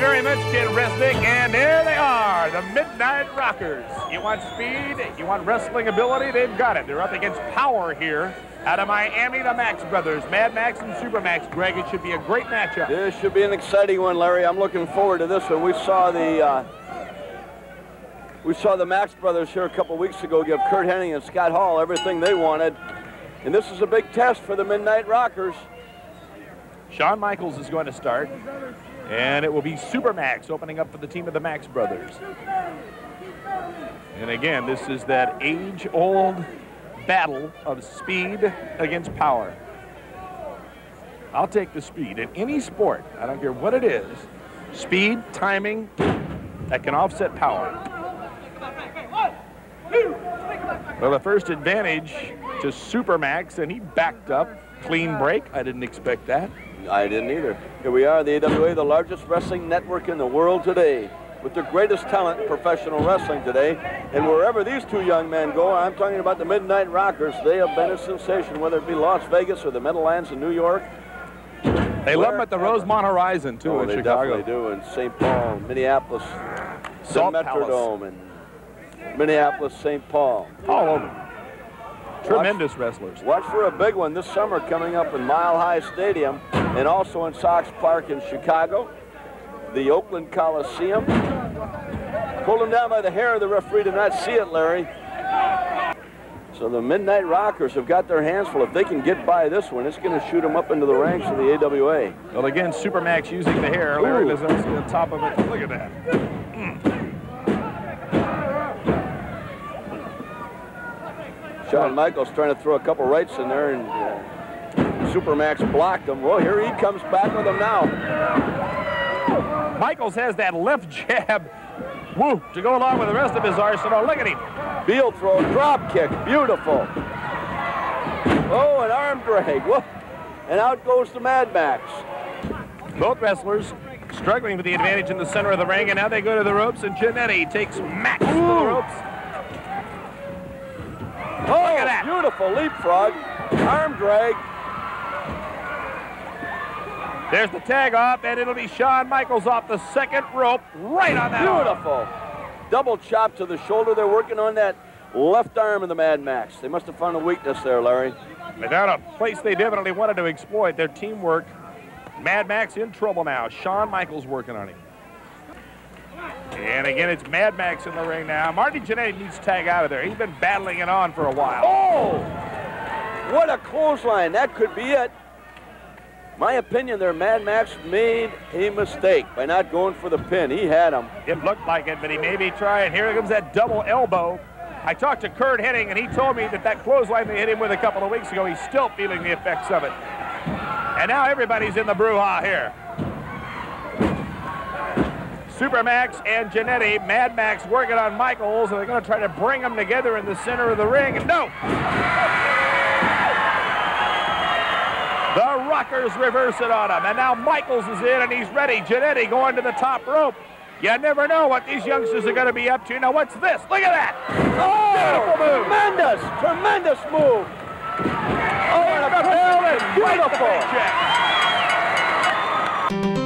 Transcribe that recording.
very much, Ken Resnick, and there they are, the Midnight Rockers. You want speed, you want wrestling ability, they've got it. They're up against Power here out of Miami, the Max Brothers, Mad Max and Super Max. Greg, it should be a great matchup. This should be an exciting one, Larry. I'm looking forward to this one. We saw the Max Brothers here a couple weeks ago give Curt Hennig and Scott Hall everything they wanted, and this is a big test for the Midnight Rockers. Shawn Michaels is going to start, and it will be Super Max opening up for the team of the Max Brothers. And again, this is that age-old battle of speed against power. I'll take the speed in any sport. I don't care what it is. Speed, timing, that can offset power. Well, the first advantage to Super Max, and he backed up. Clean break. I didn't expect that. I didn't either. Here we are, the AWA, the largest wrestling network in the world today, with the greatest talent in professional wrestling today. And wherever these two young men go, I'm talking about the Midnight Rockers, they have been a sensation, whether it be Las Vegas or the Meadowlands in New York. They love them at the Rosemont Horizon, too, in they Chicago. They definitely do, in St. Paul, Minneapolis, the Salt Metrodome, and Minneapolis, St. Paul. All over. Tremendous wrestlers. Watch for a big one this summer coming up in Mile High Stadium and also in Sox Park in Chicago, the Oakland Coliseum. Pulled him down by the hair. The referee did not see it, Larry. So the Midnight Rockers have got their hands full. If they can get by this one, it's going to shoot them up into the ranks of the AWA. Well, again, Super Max using the hair. Larry Lazowski on top of it. Look at that. Shawn Michaels trying to throw a couple rights in there, and Super Max blocked him. Well, here he comes back with him now. Michaels has that left jab, woo, to go along with the rest of his arsenal. Look at him. Field throw, drop kick, beautiful. Oh, an arm drag. Whoa. And out goes the Mad Max. Both wrestlers struggling with the advantage in the center of the ring, and now they go to the ropes, and Jannetty takes Max to the ropes. Oh, look at that. Beautiful leapfrog, arm drag. There's the tag off, and it'll be Shawn Michaels off the second rope, right on that Beautiful. arm. Double chop to the shoulder. They're working on that left arm of the Mad Max. They must have found a weakness there, Larry. They found a place they definitely wanted to exploit. Their teamwork. Mad Max in trouble now. Shawn Michaels working on him. And again, it's Mad Max in the ring now. Marty Jannetty needs to tag out of there. He's been battling it on for a while. Oh! What a clothesline. That could be it. My opinion there, Mad Max made a mistake by not going for the pin. He had him. It looked like it, but he may be trying. Here comes that double elbow. I talked to Curt Hennig, and he told me that clothesline they hit him with a couple of weeks ago, he's still feeling the effects of it. And now everybody's in the brouhaha here. Super Max and Jannetty, Mad Max working on Michaels, and they're going to try to bring them together in the center of the ring, and no! The Rockers reverse it on him, and now Michaels is in, and he's ready. Jannetty going to the top rope. You never know what these youngsters are going to be up to. Now, what's this? Look at that! Oh, beautiful move! Tremendous move! Oh, and a beautiful!